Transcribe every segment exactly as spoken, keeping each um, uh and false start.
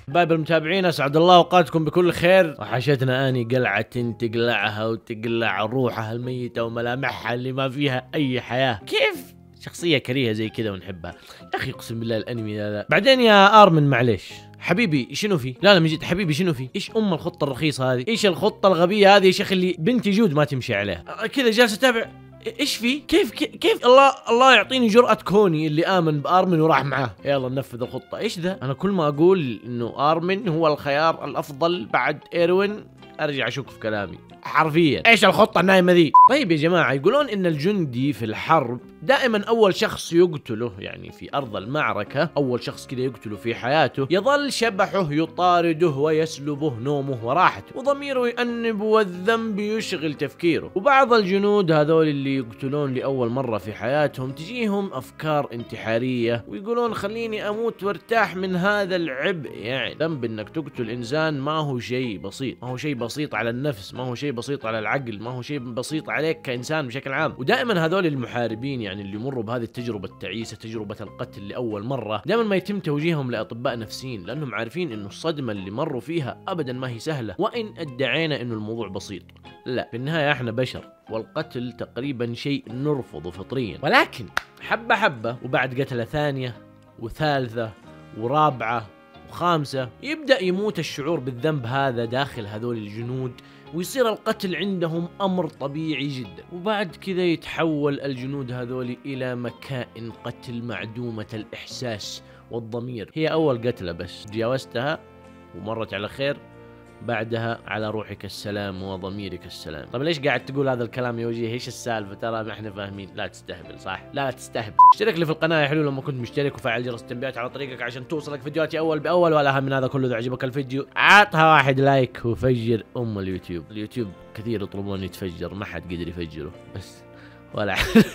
حبايب المتابعين اسعد الله اوقاتكم بكل خير. وحشتنا اني قلعة تقلعها وتقلع روحها الميتة وملامحها اللي ما فيها اي حياة. كيف شخصية كريهة زي كذا ونحبها يا اخي، اقسم بالله الانمي لا لا. بعدين يا ارمن معليش حبيبي شنو في؟ لا لا من جد حبيبي شنو في؟ ايش ام الخطة الرخيصة هذه؟ ايش الخطة الغبية هذه يا شيخ اللي بنتي جود ما تمشي عليها؟ كذا جالس اتابع ايش في؟ كيف كيف الله الله يعطيني جرأة كوني اللي آمن بآرمن وراح معاه، يلا ننفذ الخطة. ايش ذا؟ انا كل ما اقول انه آرمن هو الخيار الافضل بعد ايروين ارجع اشك في كلامي حرفيا. ايش الخطة النايمة ذي؟ طيب يا جماعة، يقولون ان الجندي في الحرب دائما اول شخص يقتله، يعني في ارض المعركة اول شخص كذا يقتله في حياته يظل شبحه يطارده ويسلبه نومه وراحته، وضميره يأنب والذنب يشغل تفكيره. وبعض الجنود هذول اللي يقتلون لأول مرة في حياتهم تجيهم افكار انتحارية ويقولون خليني اموت وارتاح من هذا العبء. يعني ذنب انك تقتل انسان ما هو شيء بسيط، ما هو شيء بسيط على النفس، ما هو شيء بسيط على العقل، ما هو شيء بسيط عليك كإنسان بشكل عام. ودائما هذول المحاربين يعني اللي يمروا بهذه التجربة التعيسة، تجربة القتل لأول مرة، دائما ما يتم توجيههم لأطباء نفسيين، لأنهم عارفين إنه الصدمة اللي مروا فيها أبدا ما هي سهلة. وإن ادعينا إنه الموضوع بسيط، لا، في النهاية احنا بشر والقتل تقريبا شيء نرفضه فطريا. ولكن حبة حبة وبعد قتلة ثانية وثالثة ورابعة وخامسة يبدأ يموت الشعور بالذنب هذا داخل هذول الجنود، ويصير القتل عندهم أمر طبيعي جدا. وبعد كذا يتحول الجنود هذول إلى مكائن قتل معدومة الإحساس والضمير. هي أول قتلة بس تجاوزتها ومرت على خير، بعدها على روحك السلام وضميرك السلام. طب ليش قاعد تقول هذا الكلام يا وجيه؟ ايش السالفه؟ ترى ما احنا فاهمين. لا تستهبل صح؟ لا لا تستهبل. اشترك لي في القناه يا حلو لما كنت مشترك، وفعل جرس التنبيهات على طريقك عشان توصلك فيديوهاتي اول باول. والاهم من هذا كله، اذا عجبك الفيديو عطها واحد لايك وفجر ام اليوتيوب. اليوتيوب كثير يطلبون يتفجر، ما حد قدر يفجره بس ولا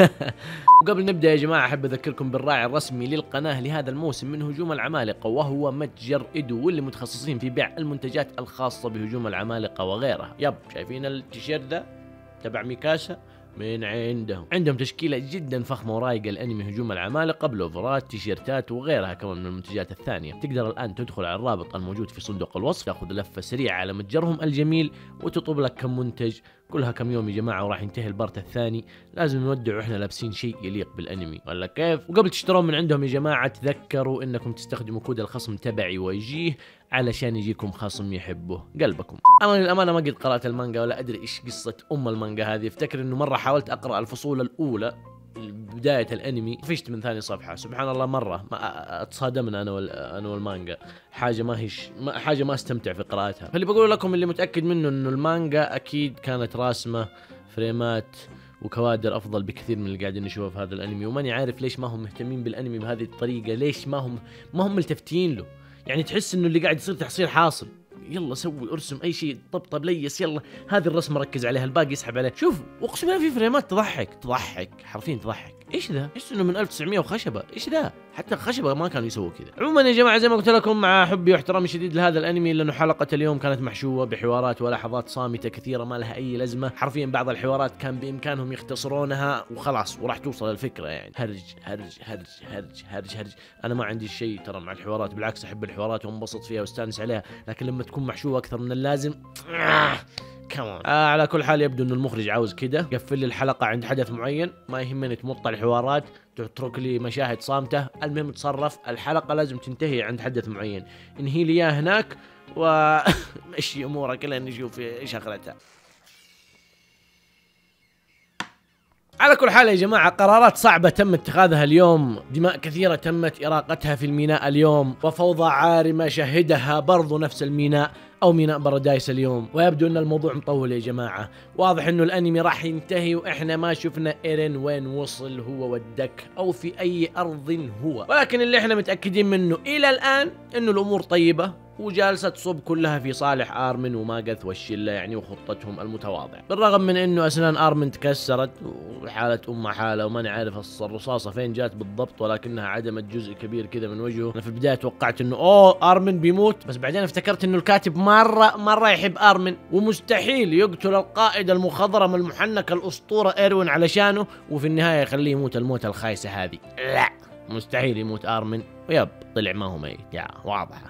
وقبل نبدأ يا جماعة أحب أذكركم بالراعي الرسمي للقناة لهذا الموسم من هجوم العمالقة، وهو متجر إيدو، واللي متخصصين في بيع المنتجات الخاصة بهجوم العمالقة وغيرها. يب شايفين التيشيرت ذا تبع ميكاسا من عندهم. عندهم تشكيلة جدا فخمة ورايقة الانمي هجوم العمالقة، بلوفرات، تيشيرتات وغيرها كمان من المنتجات الثانية. تقدر الآن تدخل على الرابط الموجود في صندوق الوصف، تاخذ لفة سريعة على متجرهم الجميل وتطلب لك كم منتج. كلها كم يوم يا جماعة وراح ينتهي البارت الثاني، لازم نودع واحنا لابسين شيء يليق بالانمي ولا كيف؟ وقبل تشترون من عندهم يا جماعة تذكروا انكم تستخدموا كود الخصم تبعي ويجيه علشان يجيكم خصم يحبه قلبكم. انا للامانة ما قد قرأت المانجا ولا ادري ايش قصة ام المانجا هذه. افتكر انه مرة حاولت اقرأ الفصول الاولى بداية الانمي، فشت من ثاني صفحة سبحان الله. مرة ما اتصادمنا انا وال... انا والمانجا، حاجة ما هيش ما... حاجة ما استمتع في قراءتها. فاللي بقول لكم اللي متأكد منه انه المانجا اكيد كانت راسمة فريمات وكوادر افضل بكثير من اللي قاعدين نشوفه في هذا الانمي. وماني عارف ليش ما هم مهتمين بالانمي بهذه الطريقة، ليش ما هم ما هم ملتفتين له. يعني تحس انه اللي قاعد يصير تحصيل حاصل، يلا سوي ارسم اي شيء، طبطب ليس، يلا هذه الرسمه ركز عليها، الباقي يسحب عليه. شوف اقسم بالله في فريمات تضحك تضحك حرفيا تضحك. ايش ذا؟ ايش انه من ألف وتسعمية وخشبه؟ ايش ذا؟ حتى الخشبه ما كانوا يسووا كذا. عموما يا جماعه زي ما قلت لكم، مع حبي واحترامي الشديد لهذا الانمي، لانه حلقه اليوم كانت محشوه بحوارات ولحظات صامته كثيره ما لها اي لازمه. حرفيا بعض الحوارات كان بامكانهم يختصرونها وخلاص وراح توصل الفكره. يعني هرج هرج هرج هرج هرج هرج. انا ما عندي شيء ترى مع الحوارات، بالعكس احب الحوارات وانبسط فيها واستانس عليها، لكن لما تكون محشوه اكثر من اللازم كمان. آه على كل حال يبدو انه المخرج عاوز كده، قفل لي الحلقه عند حدث معين، ما يهمني تمط الحوارات، تترك لي مشاهد صامته، المهم تصرف، الحلقه لازم تنتهي عند حدث معين، انهي لي اياه هناك ومشي امورك لين نشوف ايش اخرتها. على كل حال يا جماعة، قرارات صعبة تم اتخاذها اليوم، دماء كثيرة تمت إراقتها في الميناء اليوم، وفوضى عارمة شهدها برضو نفس الميناء أو ميناء بارادايس اليوم. ويبدو أن الموضوع مطول يا جماعة، واضح أنه الأنمي راح ينتهي وإحنا ما شفنا إيرين وين وصل هو والدك أو في أي أرض هو. ولكن اللي إحنا متأكدين منه إلى الآن أنه الأمور طيبة وجالسة تصب كلها في صالح آرمن وماغث والشلة يعني وخطتهم المتواضعة، بالرغم من انه اسنان آرمن تكسرت وحالة امه حالة وماني عارف الرصاصة فين جات بالضبط، ولكنها عدمت جزء كبير كذا من وجهه. انا في البداية توقعت انه اوه آرمن بيموت، بس بعدين افتكرت انه الكاتب مرة مرة يحب آرمن ومستحيل يقتل القائد المخضرم المحنك الاسطورة ايروين علشانه وفي النهاية يخليه يموت الموتة الخايسة هذه. لا مستحيل يموت آرمن، ويب طلع ما هو ميت، يا واضحة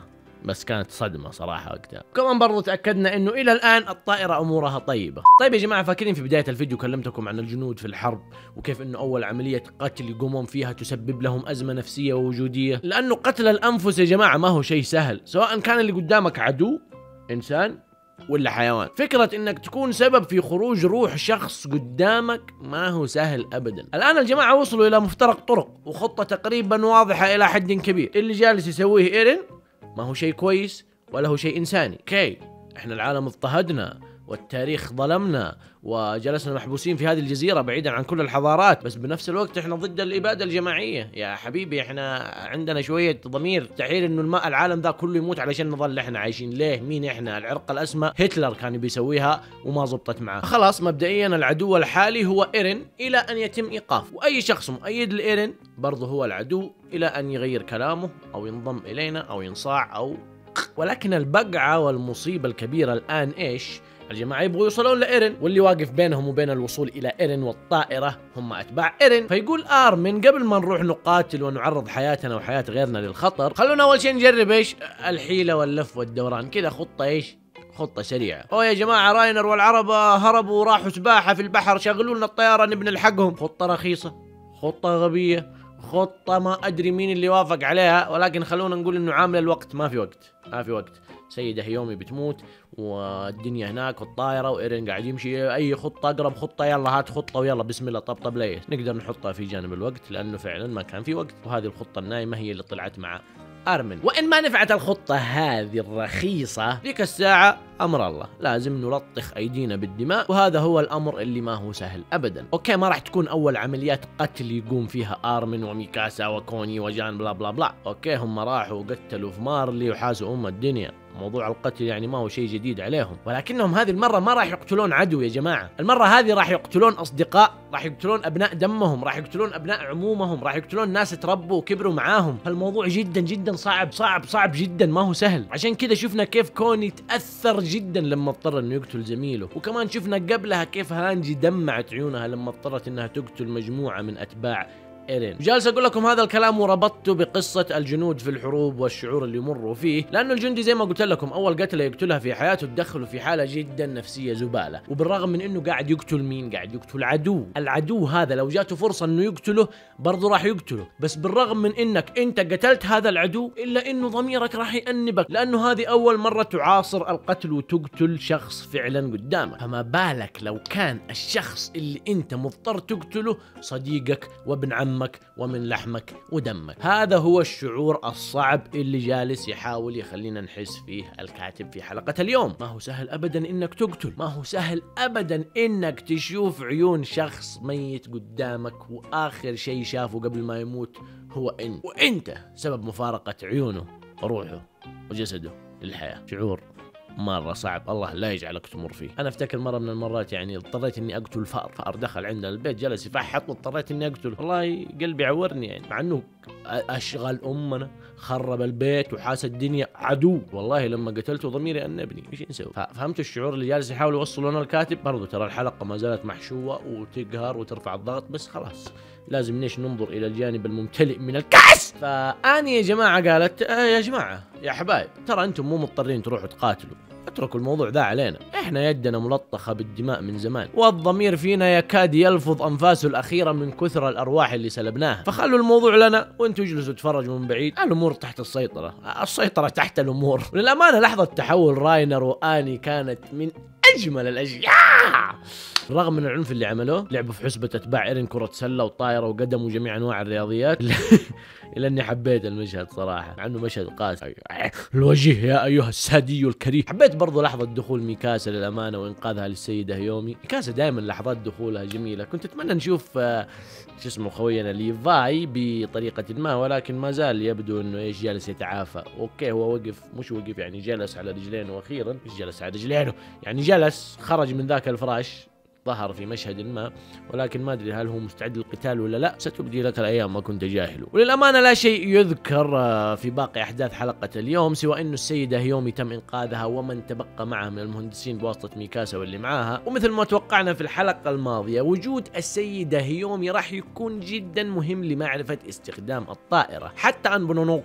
بس كانت صدمة صراحة وقتها. كمان برضو تأكدنا انه الى الان الطائرة امورها طيبة. طيب يا جماعة، فاكرين في بداية الفيديو كلمتكم عن الجنود في الحرب وكيف انه اول عملية قتل يقومون فيها تسبب لهم ازمة نفسية ووجودية؟ لانه قتل الانفس يا جماعة ما هو شيء سهل، سواء كان اللي قدامك عدو انسان ولا حيوان. فكرة انك تكون سبب في خروج روح شخص قدامك ما هو سهل ابدا. الان الجماعة وصلوا الى مفترق طرق وخطة تقريبا واضحة الى حد كبير. اللي جالس يسويه ايرين ما هو شيء كويس ولا هو شيء انساني. اوكي، احنا العالم اضطهدنا والتاريخ ظلمنا وجلسنا محبوسين في هذه الجزيرة بعيدا عن كل الحضارات، بس بنفس الوقت احنا ضد الإبادة الجماعية. يا حبيبي احنا عندنا شوية ضمير، مستحيل انه الماء العالم ذا كله يموت علشان نظل احنا عايشين. ليه؟ مين احنا؟ العرق الأسمى هتلر كان بيسويها وما زبطت معاه. خلاص مبدئيا العدو الحالي هو ايرين الى ان يتم ايقافه، واي شخص مؤيد لايرين برضه هو العدو الى ان يغير كلامه او ينضم الينا او ينصاع او. ولكن البقعة والمصيبة الكبيرة الآن إيش؟ الجماعة يبغوا يوصلون لإيرين، واللي واقف بينهم وبين الوصول إلى إيرين والطائرة هم أتباع إيرين. فيقول آرمين قبل ما نروح نقاتل ونعرض حياتنا وحياة غيرنا للخطر، خلونا أول شيء نجرب إيش؟ الحيلة واللف والدوران، كذا خطة إيش؟ خطة سريعة. أوه يا جماعة، راينر والعرب هربوا وراحوا سباحة في البحر، شغلوا لنا الطيارة نبي نلحقهم. خطة رخيصة، خطة غبية، خطة ما أدري مين اللي وافق عليها، ولكن خلونا نقول إنه عامل الوقت ما في وقت، ما في وقت. سيدة هيومي بتموت والدنيا هناك والطائرة وإيرين قاعد يمشي. أي خطة أقرب خطة، يلا هات خطة ويلا بسم الله طبطب ليش نقدر نحطها في جانب الوقت، لأنه فعلا ما كان في وقت. وهذه الخطة النايمة هي اللي طلعت مع آرمين. وإن ما نفعت الخطة هذه الرخيصة ذيك الساعة أمر الله، لازم نلطخ أيدينا بالدماء، وهذا هو الأمر اللي ما هو سهل أبدا. أوكي، ما راح تكون أول عمليات قتل يقوم فيها آرمين وميكاسا وكوني وجان بلا بلا بلا. أوكي، هم راحوا وقتلوا في مارلي وحاسوا أم الدنيا، موضوع القتل يعني ما هو شيء جديد عليهم. ولكنهم هذه المرة ما راح يقتلون عدو يا جماعة، المرة هذه راح يقتلون أصدقاء، راح يقتلون أبناء دمهم، راح يقتلون أبناء عمومهم، راح يقتلون ناس تربوا وكبروا معاهم. فالموضوع جدا جدا صعب صعب صعب جدا، ما هو سهل. عشان كذا شفنا كيف كوني تأثر جدا لما اضطر انه يقتل زميله، وكمان شفنا قبلها كيف هانجي دمعت عيونها لما اضطرت انها تقتل مجموعة من أتباع إيرين. جالس أقول لكم هذا الكلام وربطته بقصة الجنود في الحروب والشعور اللي يمروا فيه، لأنه الجندي زي ما قلت لكم أول قتلة يقتلها في حياته تدخله في حالة جدا نفسية زبالة، وبالرغم من إنه قاعد يقتل مين؟ قاعد يقتل عدو. العدو هذا لو جاته فرصة إنه يقتله برضه راح يقتله، بس بالرغم من إنك أنت قتلت هذا العدو إلا إنه ضميرك راح يأنبك، لأنه هذه أول مرة تعاصر القتل وتقتل شخص فعلا قدامك. فما بالك لو كان الشخص اللي أنت مضطر تقتله صديقك وابن عمك ومن لحمك ودمك. هذا هو الشعور الصعب اللي جالس يحاول يخلينا نحس فيه الكاتب في حلقة اليوم. ما هو سهل أبدا إنك تقتل، ما هو سهل أبدا إنك تشوف عيون شخص ميت قدامك وآخر شيء شافه قبل ما يموت هو أنت، وأنت سبب مفارقة عيونه وروحه وجسده للحياة. شعور مرة صعب، الله لا يجعلك تمر فيه. أنا أفتكر مرة من المرات يعني اضطريت إني أقتل فأر، فأر دخل عندنا البيت جلس يفحط واضطريت إني أقتله، والله قلبي عورني يعني، مع إنه أشغل أمنا خرب البيت وحاس الدنيا عدو. والله لما قتلته ضميري أنبني، إيش نسوي؟ فهمت الشعور اللي جالس يحاول يوصله لنا الكاتب. برضو ترى الحلقة ما زالت محشوة وتقهر وترفع الضغط، بس خلاص لازم ليش ننظر إلى الجانب الممتلئ من الكأس. فأني يا جماعة قالت آه يا جماعة يا حبايب، ترى أنتم مو مضطرين تروحوا تقاتلوا، اتركوا الموضوع ذا علينا، احنا يدنا ملطخة بالدماء من زمان، والضمير فينا يكاد يلفظ انفاسه الاخيرة من كثر الارواح اللي سلبناها، فخلوا الموضوع لنا وانتوا اجلسوا تفرجوا من بعيد. الامور تحت السيطرة، السيطرة تحت الامور. للامانة لحظة تحول راينر واني كانت من اجمل الاشياء. رغم من العنف اللي عملوه، لعبوا في حسبة اتباع ايرين كرة سلة وطايرة وقدم وجميع انواع الرياضيات الا اني حبيت المشهد صراحة، مع انه مشهد قاسي. الوجه يا ايها السادي الكريم. حبيت برضو لحظة دخول ميكاسا للامانة وانقاذها للسيدة هيومي. ميكاسا دائما لحظات دخولها جميلة، كنت اتمنى نشوف آه شو اسمه خوينا ليفاي بطريقة ما، ولكن ما زال يبدو انه ايش جالس يتعافى. اوكي هو وقف، مش وقف يعني جلس على رجلينه، واخيرا مش جلس على رجلينه يعني جلس، خرج من ذاك الفراش ظهر في مشهد ما، ولكن ما أدري هل هو مستعد للقتال ولا لا، ستبدي لك الأيام ما كنت جاهله. وللأمانة لا شيء يذكر في باقي أحداث حلقة اليوم سوى أنه السيدة هيومي تم إنقاذها ومن تبقى معها من المهندسين بواسطة ميكاسا واللي معاها. ومثل ما توقعنا في الحلقة الماضية وجود السيدة هيومي راح يكون جدا مهم لمعرفة استخدام الطائرة. حتى أن بونونو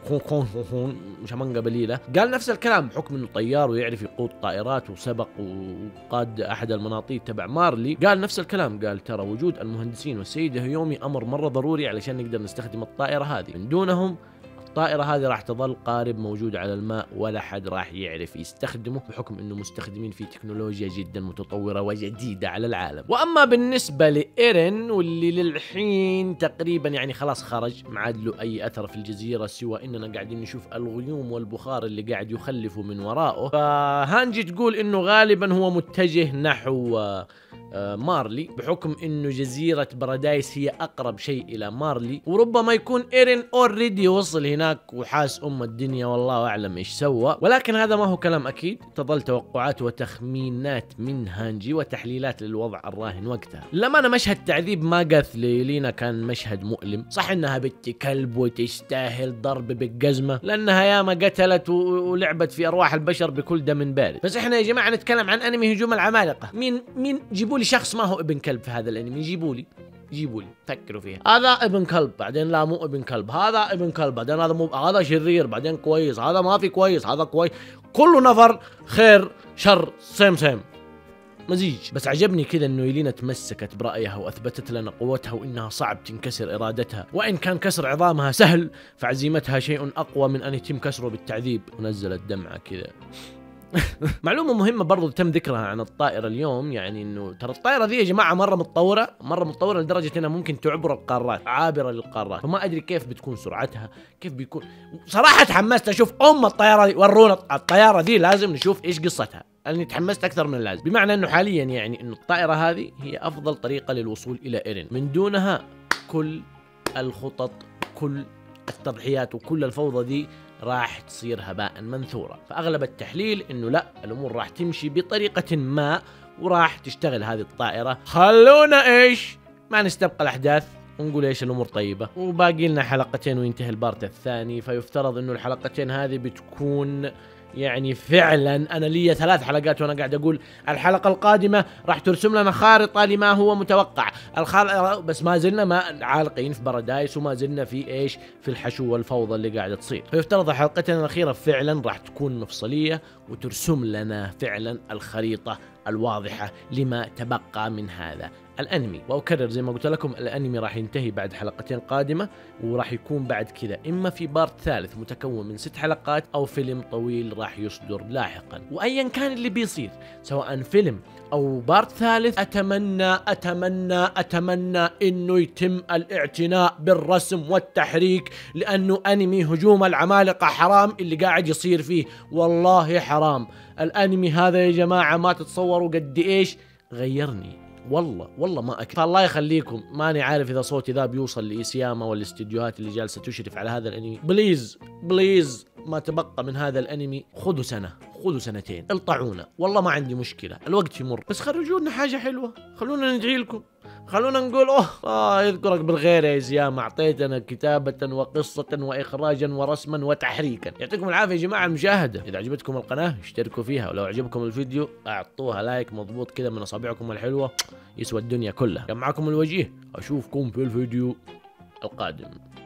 مش من قبليله قال نفس الكلام بحكم أنه طيار ويعرف يقود طائرات وسبق وقاد أحد المناطيد تبع مارلي. قال نفس الكلام، قال ترى وجود المهندسين والسيدة هيومي أمر مرة ضروري علشان نقدر نستخدم الطائرة هذه، من دونهم الطائرة هذه راح تظل قارب موجود على الماء ولا حد راح يعرف يستخدمه بحكم انه مستخدمين في تكنولوجيا جدا متطورة وجديدة على العالم. واما بالنسبة لإيرين واللي للحين تقريبا يعني خلاص خرج، ما عاد له اي اثر في الجزيرة سوى اننا قاعدين نشوف الغيوم والبخار اللي قاعد يخلفه من وراءه. فهانجي تقول انه غالبا هو متجه نحو مارلي بحكم انه جزيرة بارادايس هي اقرب شيء الى مارلي، وربما يكون ايرين اوريدي وصل هناك وحاس ام الدنيا والله اعلم ايش سوى. ولكن هذا ما هو كلام اكيد، تظل توقعات وتخمينات من هانجي وتحليلات للوضع الراهن وقتها. لما انا مشهد تعذيب ماغاث ليلينا كان مشهد مؤلم، صح انها بنت كلب وتستاهل ضرب بالجزمة لانها ياما قتلت ولعبت في ارواح البشر بكل دم بارد، بس احنا يا جماعة نتكلم عن انمي هجوم العمالقة. مين مين جيبوا لي شخص ما هو ابن كلب في هذا الانمي، جيبوا لي جيبوا لي فكروا فيها. هذا ابن كلب بعدين لا مو ابن كلب، هذا ابن كلب بعدين هذا مو هذا شرير بعدين كويس، هذا ما في كويس هذا كويس، كله نفر خير شر سيم سيم مزيج. بس عجبني كذا انه يلينا تمسكت برأيها واثبتت لنا قوتها وانها صعب تنكسر ارادتها، وان كان كسر عظامها سهل فعزيمتها شيء اقوى من ان يتم كسره بالتعذيب. ونزلت دمعة كذا. معلومة مهمة برضو تم ذكرها عن الطائرة اليوم، يعني انه ترى الطائرة ذي يا جماعة مرة متطورة، مرة متطورة لدرجة انها ممكن تعبر القارات، عابرة للقارات. فما ادري كيف بتكون سرعتها، كيف بيكون. صراحة تحمست اشوف ام الطائرة ذي، ورونا الطائرة ذي لازم نشوف ايش قصتها، لاني تحمست اكثر من اللازم. بمعنى انه حاليا يعني انه الطائرة هذه هي افضل طريقة للوصول الى ايرين، من دونها كل الخطط كل التضحيات وكل الفوضى دي راح تصير هباء منثورا. فاغلب التحليل انه لا، الامور راح تمشي بطريقة ما وراح تشتغل هذه الطائرة. خلونا ايش ما نستبقى الاحداث ونقول ايش الامور طيبة، وباقي لنا حلقتين وينتهي البارت الثاني. فيفترض انه الحلقتين هذه بتكون يعني فعلا انا لي ثلاث حلقات وانا قاعد اقول الحلقه القادمه راح ترسم لنا خارطه لما هو متوقع الخارطة، بس ما زلنا ما عالقين في بارادايس وما زلنا في ايش في الحشو والفوضى اللي قاعده تصير. فيفترض حلقتنا الاخيره فعلا راح تكون مفصليه وترسم لنا فعلا الخريطه الواضحه لما تبقى من هذا الانمي. واكرر زي ما قلت لكم الانمي راح ينتهي بعد حلقتين قادمه، وراح يكون بعد كذا اما في بارت ثالث متكون من ست حلقات او فيلم طويل راح يصدر لاحقا. وايا كان اللي بيصير سواء فيلم او بارت ثالث، اتمنى اتمنى اتمنى انه يتم الاعتناء بالرسم والتحريك، لانه انمي هجوم العمالقه حرام اللي قاعد يصير فيه، والله حرام. الانمي هذا يا جماعه ما تتصوروا قد ايش غيرني، والله والله ما اكثر. فالله يخليكم، ماني عارف اذا صوتي ذا بيوصل لايسياما والاستديوهات اللي جالسه تشرف على هذا الانمي. بليز بليز ما تبقى من هذا الانمي خذوا سنه خذوا سنتين الطعونا، والله ما عندي مشكله، الوقت يمر، بس خرجوا لنا حاجه حلوه، خلونا ندعي لكم، خلونا نقول اوه اه يذكرك بالخير يا ايسياما، اعطيتنا كتابه وقصه واخراجا ورسما وتحريكا. يعطيكم العافيه يا جماعه المشاهده. اذا عجبتكم القناه اشتركوا فيها، ولو عجبكم الفيديو اعطوها لايك مضبوط كذا من اصابعكم الحلوه، يسوى الدنيا كلها. كان معكم الوجيه، اشوفكم في الفيديو القادم.